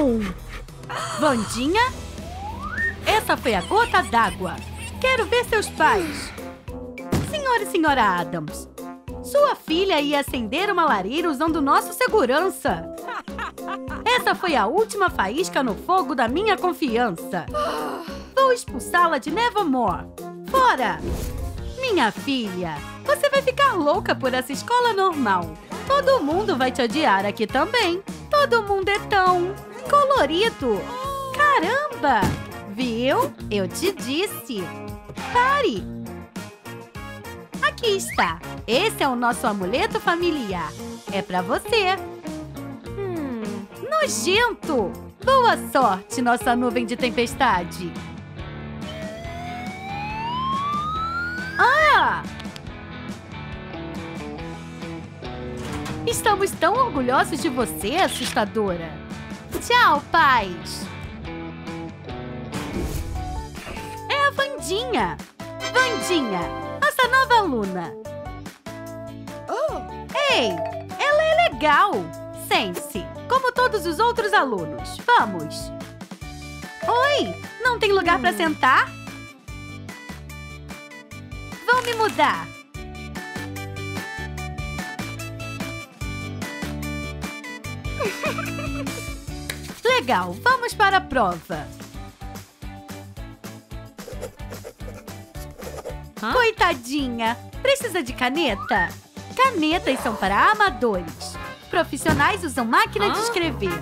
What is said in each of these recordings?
Wandinha? Essa foi a gota d'água. Quero ver seus pais. Senhor e senhora Adams, sua filha ia acender uma lareira usando nosso segurança. Essa foi a última faísca no fogo da minha confiança. Vou expulsá-la de Nevermore. Fora! Minha filha, você vai ficar louca por essa escola normal. Todo mundo vai te odiar aqui também. Todo mundo é tão colorido. Caramba! Viu? Eu te disse. Pare! Aqui está. Esse é o nosso amuleto familiar. É pra você. Nojento! Boa sorte, nossa nuvem de tempestade. Ah! Estamos tão orgulhosos de você, assustadora. Tchau, pais. É a Wandinha. Wandinha, nossa nova aluna. Ei, ela é legal. Sente-se, como todos os outros alunos. Vamos. Oi, não tem lugar para sentar? Vou me mudar. Legal, vamos para a prova. Coitadinha, precisa de caneta? Canetas são para amadores. Profissionais usam máquina de escrever.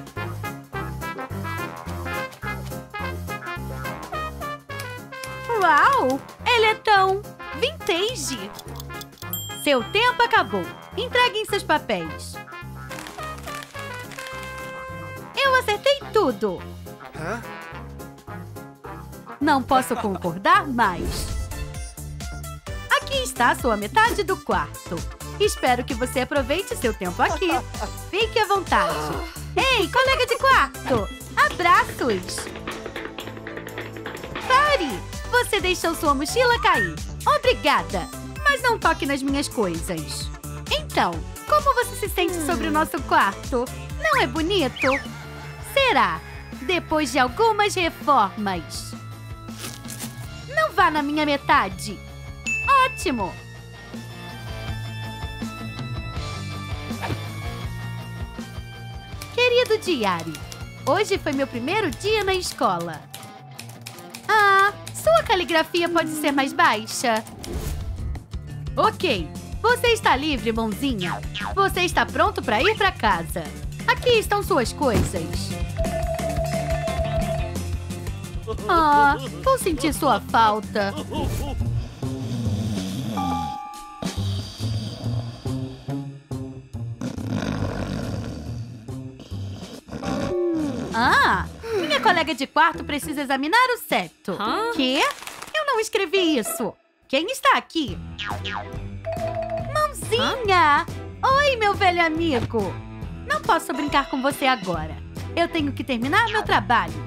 Uau! Ele é tão vintage! Seu tempo acabou. Entreguem seus papéis. Eu acertei tudo. Não posso concordar mais. Aqui está a sua metade do quarto. Espero que você aproveite seu tempo aqui. Fique à vontade. Ei, colega de quarto! Abraços! Pare! Você deixou sua mochila cair. Obrigada! Mas não toque nas minhas coisas. Então, como você se sente sobre o nosso quarto? Não é bonito? Será? Depois de algumas reformas. Não vá na minha metade. Ótimo! Querido diário, hoje foi meu primeiro dia na escola. Ah, sua caligrafia pode ser mais baixa. Ok, você está livre, mãozinha. Você está pronto para ir para casa. Aqui estão suas coisas. Ah, vou sentir sua falta. Ah, minha colega de quarto precisa examinar o septo. Quê? Eu não escrevi isso. Quem está aqui? Mãozinha! Oi, meu velho amigo. Não posso brincar com você agora. Eu tenho que terminar meu trabalho.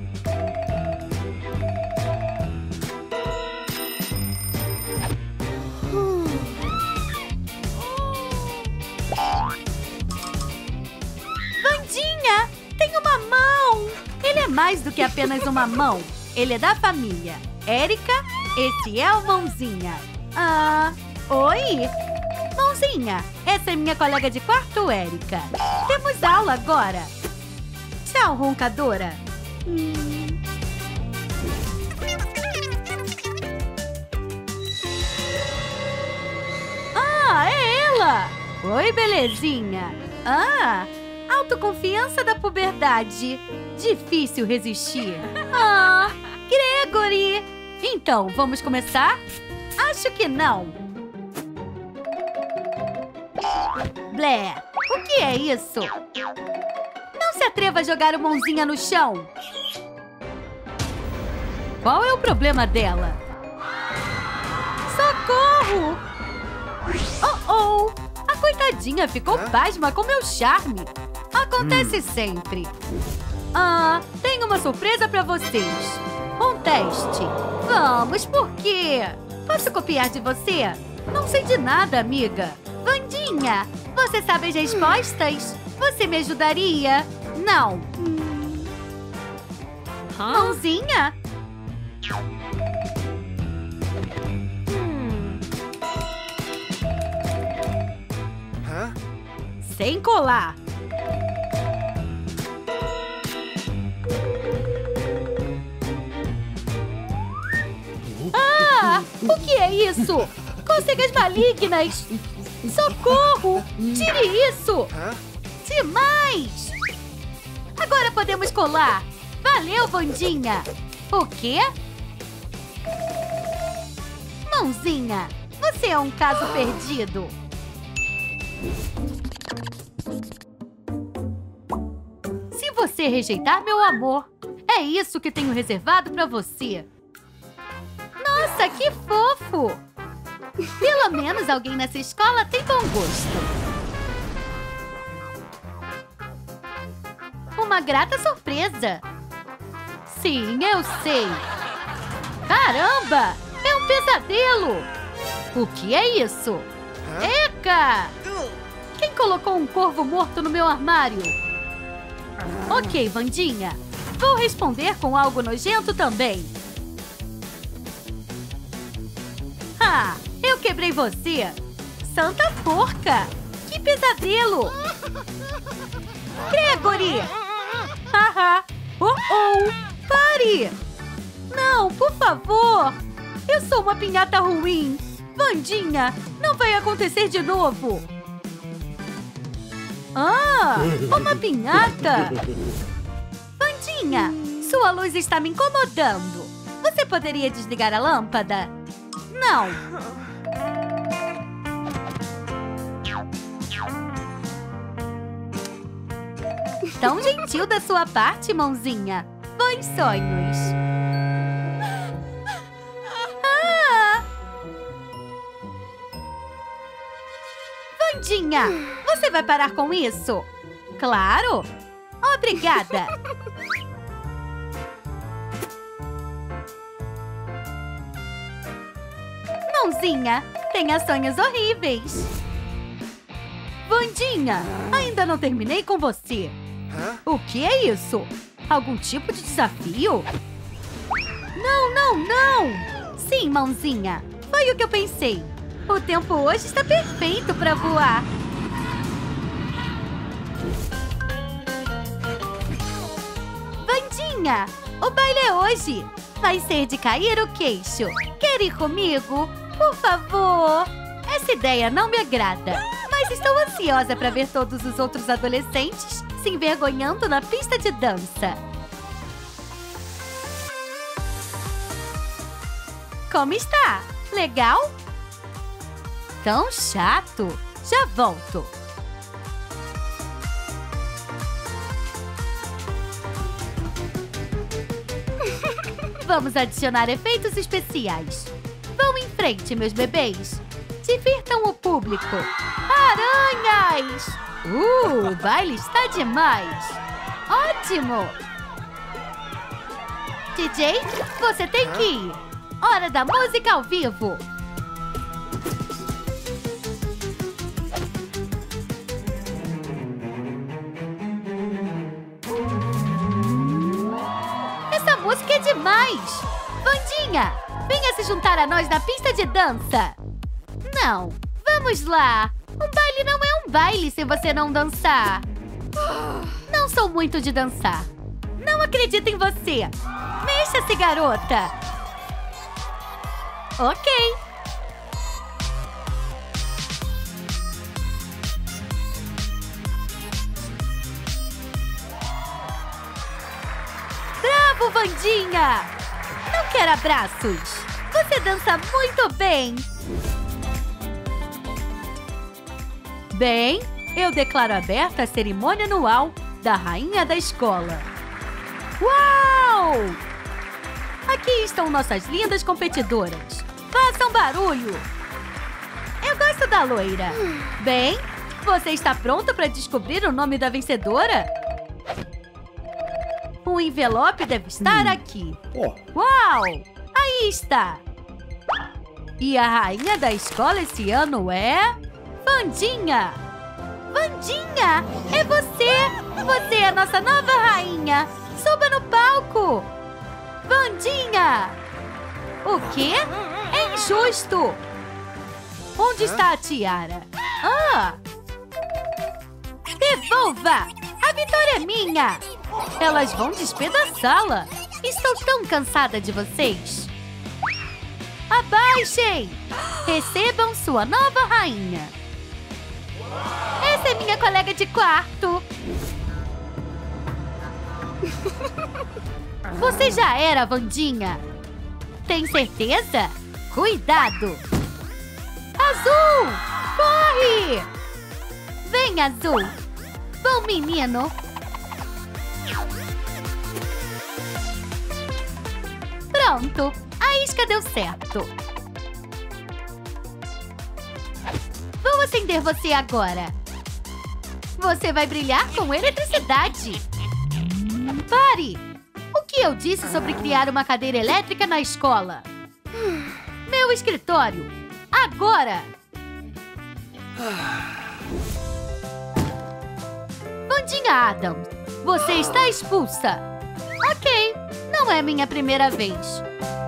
Wandinha! Tem uma mão! Ele é mais do que apenas uma mão. Ele é da família. Érica, esse é o Mãozinha. Ah, oi? Mãozinha, essa é minha colega de quarto, Érica. Temos aula agora. Tchau, roncadora. Ah, é ela! Oi, belezinha. Ah, autoconfiança da puberdade. Difícil resistir. Ah, Gregory! Então, vamos começar? Acho que não. Blé, o que é isso? Não se atreva a jogar o Mãozinha no chão. Qual é o problema dela? Socorro! Oh! A coitadinha ficou pasma com meu charme. Acontece sempre. Ah, tenho uma surpresa pra vocês. Um teste. Vamos, por quê? Posso copiar de você? Não sei de nada, amiga. Wandinha, você sabe as respostas? Você me ajudaria? Não. Mãozinha? Sem colar. Ah! O que é isso? Cócegas malignas! Socorro! Tire isso! Demais! Agora podemos colar! Valeu, Vandinha! O quê? Mãozinha, você é um caso perdido! Se você rejeitar meu amor, é isso que tenho reservado pra você! Nossa, que fofo! Pelo menos alguém nessa escola tem bom gosto. Uma grata surpresa. Sim, eu sei. Caramba! É um pesadelo! O que é isso? Eca! Quem colocou um corvo morto no meu armário? Ok, Vandinha. Vou responder com algo nojento também. Ah, eu quebrei você! Santa porca! Que pesadelo! Gregory! Haha! Pare! Não, por favor! Eu sou uma pinhata ruim! Vandinha, não vai acontecer de novo! Ah! Uma pinhata! Vandinha, sua luz está me incomodando! Você poderia desligar a lâmpada? Não! Tão gentil da sua parte, mãozinha! Bons sonhos! Ah! Vandinha, você vai parar com isso? Claro! Obrigada! Mãozinha, tenha sonhos horríveis! Vandinha, ainda não terminei com você! O que é isso? Algum tipo de desafio? Não, não, não! Sim, mãozinha, foi o que eu pensei. O tempo hoje está perfeito para voar. Vandinha, o baile é hoje. Vai ser de cair o queixo. Quer ir comigo? Por favor. Essa ideia não me agrada, mas estou ansiosa para ver todos os outros adolescentes se envergonhando na pista de dança. Como está? Legal? Tão chato. Já volto. Vamos adicionar efeitos especiais. Vão em frente, meus bebês. Divirtam o público. Aranhas! O baile está demais! Ótimo! DJ, você tem que ir. Hora da música ao vivo. Essa música é demais! Vandinha, venha se juntar a nós na pista de dança. Não, vamos lá. Um baile não é um baile se você não dançar. Não sou muito de dançar. Não acredito em você. Mexa-se, garota. Ok. Bravo, Vandinha! Não quero abraços. Você dança muito bem. Bem, eu declaro aberta a cerimônia anual da rainha da escola. Uau! Aqui estão nossas lindas competidoras. Façam barulho! Eu gosto da loira. Bem, você está pronto para descobrir o nome da vencedora? O envelope deve estar aqui. Uau! Aí está! E a rainha da escola esse ano é... Vandinha! Vandinha! É você! Você é a nossa nova rainha! Suba no palco! Wandinha! O quê? É injusto! Onde está a tiara? Ah! Devolva! A vitória é minha! Elas vão despedaçá-la! Estou tão cansada de vocês! Abaixem! Recebam sua nova rainha! Essa é minha colega de quarto! Você já era, Wandinha! Tem certeza? Cuidado! Azul! Corre! Vem, Azul! Bom menino! Pronto! A isca deu certo! Vou acender você agora! Você vai brilhar com eletricidade! Pare! O que eu disse sobre criar uma cadeira elétrica na escola? Meu escritório! Agora! Wandinha Adams, você está expulsa! Ok, não é minha primeira vez.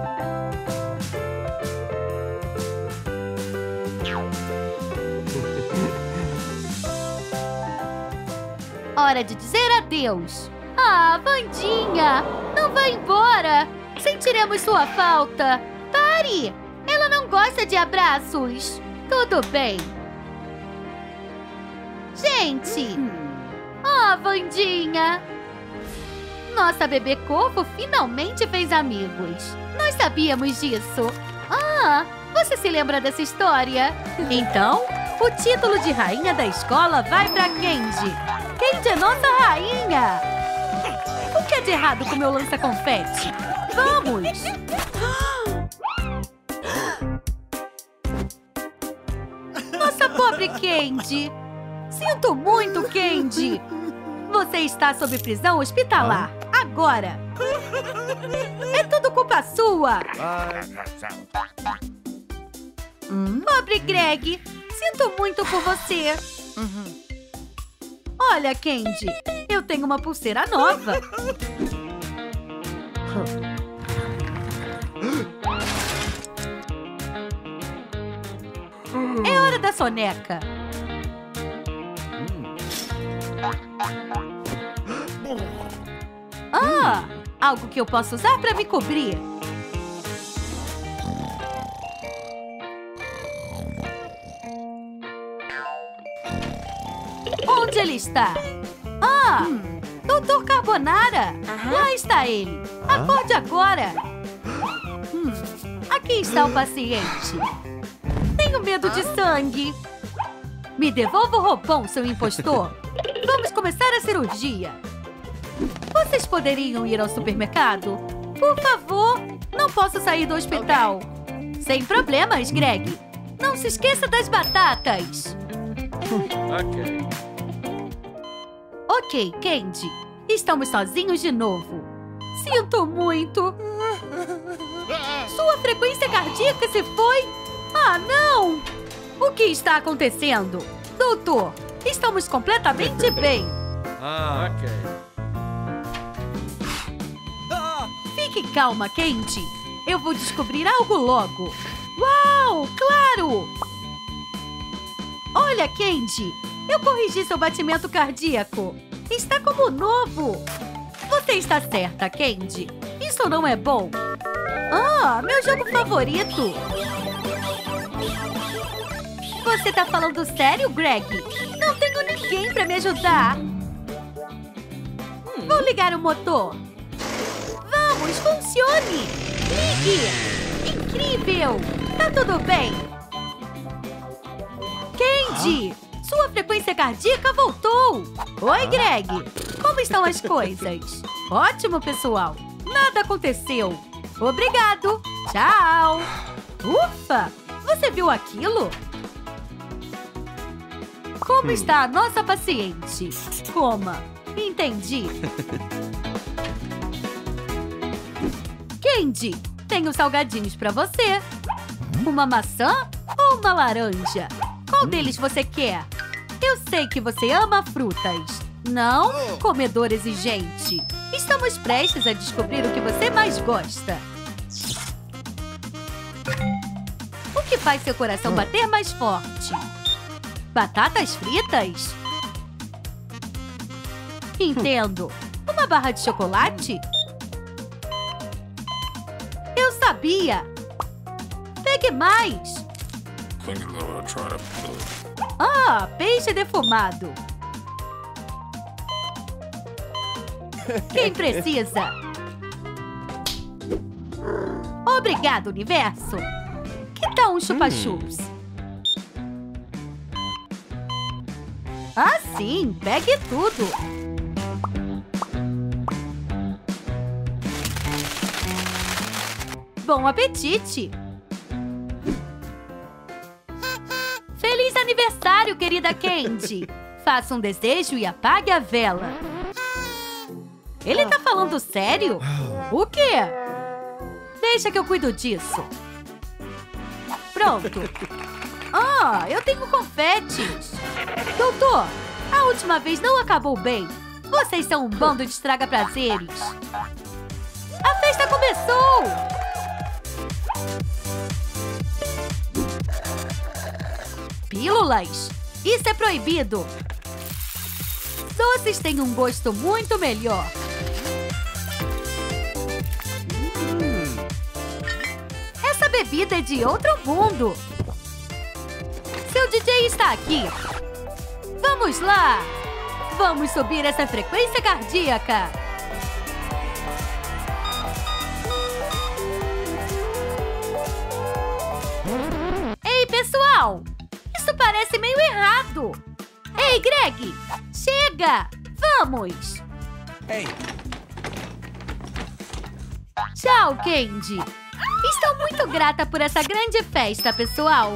Hora de dizer adeus! Ah, Wandinha! Não vá embora! Sentiremos sua falta! Pare! Ela não gosta de abraços! Tudo bem! Gente! Ah, Wandinha! Nossa bebê corvo finalmente fez amigos! Nós sabíamos disso! Ah, você se lembra dessa história? Então, o título de rainha da escola vai pra Candy! Candy é nossa rainha! O que é de errado com meu lança-confete? Vamos! Nossa pobre Candy! Sinto muito, Candy! Você está sob prisão hospitalar, agora! É tudo culpa sua! Pobre Greg! Sinto muito por você! Olha, Candy, eu tenho uma pulseira nova! É hora da soneca! Ah! Algo que eu posso usar para me cobrir! Onde ele está? Ah! Doutor Carbonara! Lá está ele! Acorde agora! Aqui está o paciente! Tenho medo de sangue! Me devolva o roupão, seu impostor! Vamos começar a cirurgia! Vocês poderiam ir ao supermercado? Por favor! Não posso sair do hospital! Sem problemas, Greg! Não se esqueça das batatas! Ok, Candy. Estamos sozinhos de novo. Sinto muito. Sua frequência cardíaca se foi? Ah, não! O que está acontecendo? Doutor, estamos completamente bem. Fique calma, Candy. Eu vou descobrir algo logo. Uau, claro! Olha, Candy, eu corrigi seu batimento cardíaco. Está como novo. Você está certa, Candy. Isso não é bom. Ah, meu jogo favorito. Você tá falando sério, Greg? Não tenho ninguém pra me ajudar. Vou ligar o motor. Vamos, funcione. Ligue. Incrível. Tá tudo bem. Candy, sua frequência cardíaca voltou. Oi, Greg. Como estão as coisas? Ótimo, pessoal. Nada aconteceu. Obrigado. Tchau. Ufa, você viu aquilo? Como está a nossa paciente? Coma. Entendi. Candy, tenho salgadinhos pra você. Uma maçã ou uma laranja? Qual deles você quer? Eu sei que você ama frutas. Não? Comedor exigente. Está Estamos prestes a descobrir o que você mais gosta. O que faz seu coração bater mais forte? Batatas fritas? Entendo. Uma barra de chocolate? Eu sabia! Pegue mais! Ah, peixe defumado! Quem precisa? Obrigado, universo! Que tal um chupa-chups? Ah, sim! Pegue tudo! Bom apetite! Feliz aniversário, querida Candy! Faça um desejo e apague a vela. Ele tá falando sério? O quê? Deixa que eu cuido disso. Pronto. Ah, eu tenho confetes. Doutor, a última vez não acabou bem. Vocês são um bando de estraga-prazeres. A festa começou! Pílulas? Isso é proibido! Doces têm um gosto muito melhor. Essa bebida é de outro mundo. Seu DJ está aqui. Vamos lá! Vamos subir essa frequência cardíaca. Ei, pessoal! Isso parece meio errado. Ei, Greg! Chega! Vamos! Ei! Tchau, Candy! Estou muito grata por essa grande festa, pessoal!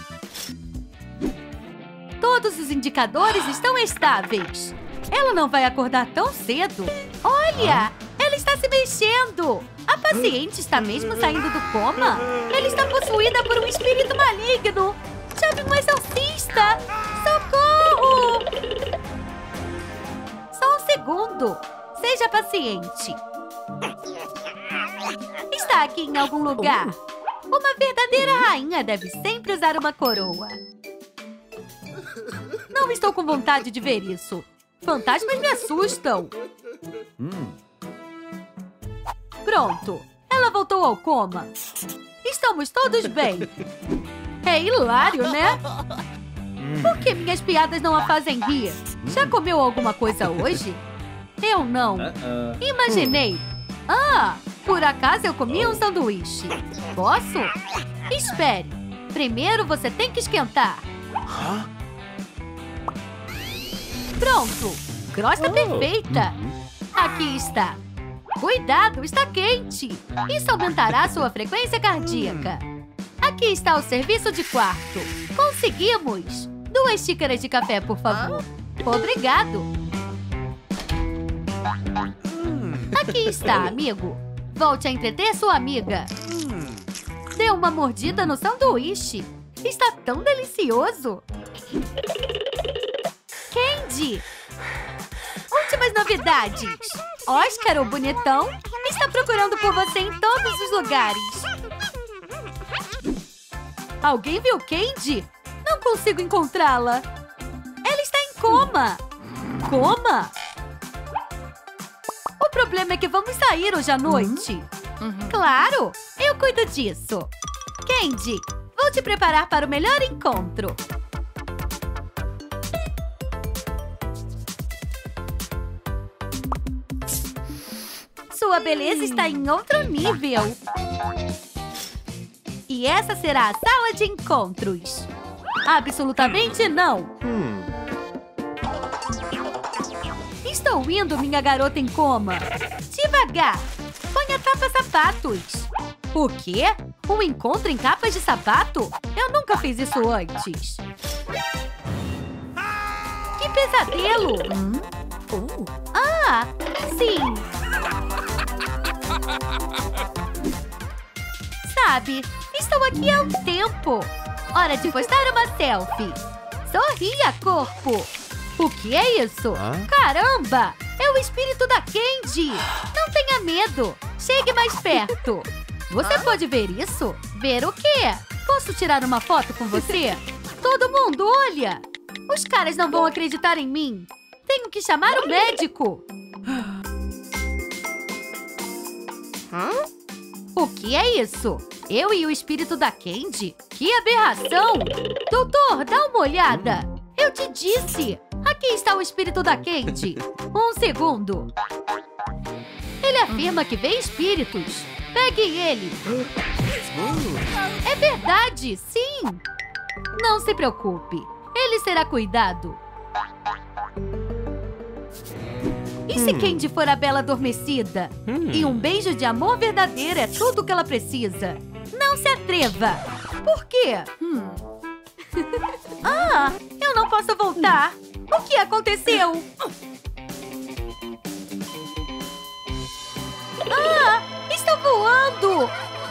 Todos os indicadores estão estáveis. Ela não vai acordar tão cedo. Olha! Ela está se mexendo! A paciente está mesmo saindo do coma? Ela está possuída por um espírito maligno! Chame um exorcista! Socorro! Só um segundo. Seja paciente. Está aqui em algum lugar. Uma verdadeira rainha deve sempre usar uma coroa. Não estou com vontade de ver isso. Fantasmas me assustam. Pronto. Ela voltou ao coma. Estamos todos bem. É hilário, né? Por que minhas piadas não a fazem rir? Já comeu alguma coisa hoje? Eu não. Imaginei. Ah, por acaso eu comi um sanduíche. Posso? Espere. Primeiro você tem que esquentar. Pronto. Crosta perfeita. Aqui está. Cuidado, está quente. Isso aumentará sua frequência cardíaca. Aqui está o serviço de quarto. Conseguimos! 2 xícaras de café, por favor. Obrigado. Aqui está, amigo. Volte a entreter sua amiga. Dê uma mordida no sanduíche. Está tão delicioso. Candy! Últimas novidades. Oscar, o bonitão, está procurando por você em todos os lugares. Alguém viu Candy? Não consigo encontrá-la. Ela está em coma. Coma? O problema é que vamos sair hoje à noite. Claro, eu cuido disso. Candy, vou te preparar para o melhor encontro. Sua beleza está em outro nível. E essa será a sala de encontros. Absolutamente não. Estou indo, minha garota em coma. Devagar. Ponha tapa-sapatos. O quê? Um encontro em capas de sapato? Eu nunca fiz isso antes. Que pesadelo! Ah, sim. Sabe, estou aqui há um tempo. Hora de postar uma selfie. Sorria, corpo. O que é isso? Caramba! É o espírito da Candy! Não tenha medo! Chegue mais perto! Você pode ver isso? Ver o quê? Posso tirar uma foto com você? Todo mundo, olha! Os caras não vão acreditar em mim! Tenho que chamar o médico! O que é isso? Eu e o espírito da Candy? Que aberração! Doutor, dá uma olhada! Eu te disse! Aqui está o espírito da Candy! Um segundo! Ele afirma que vê espíritos! Pegue ele! É verdade, sim! Não se preocupe! Ele será cuidado! E se Candy for a bela adormecida? E um beijo de amor verdadeiro é tudo o que ela precisa! Não se atreva! Por quê? Ah! Eu não posso voltar! O que aconteceu? Ah! Estou voando!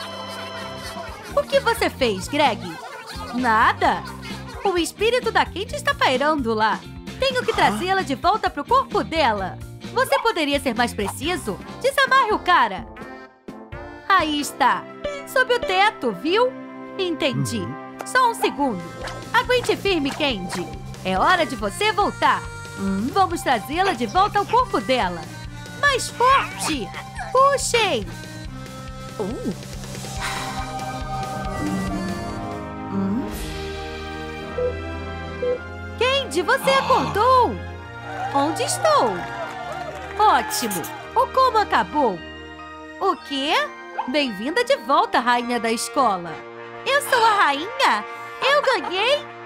O que você fez, Greg? Nada! O espírito da Candy está pairando lá. Tenho que trazê-la de volta para o corpo dela. Você poderia ser mais preciso? Desamarre o cara. Aí está. Sob o teto, viu? Entendi. Só um segundo. Aguente firme, Candy. É hora de você voltar. Vamos trazê-la de volta ao corpo dela. Mais forte! Puxem! Candy, você acordou? Onde estou? Ótimo! O como acabou? O quê? Bem-vinda de volta, rainha da escola. Eu sou a rainha? Eu ganhei?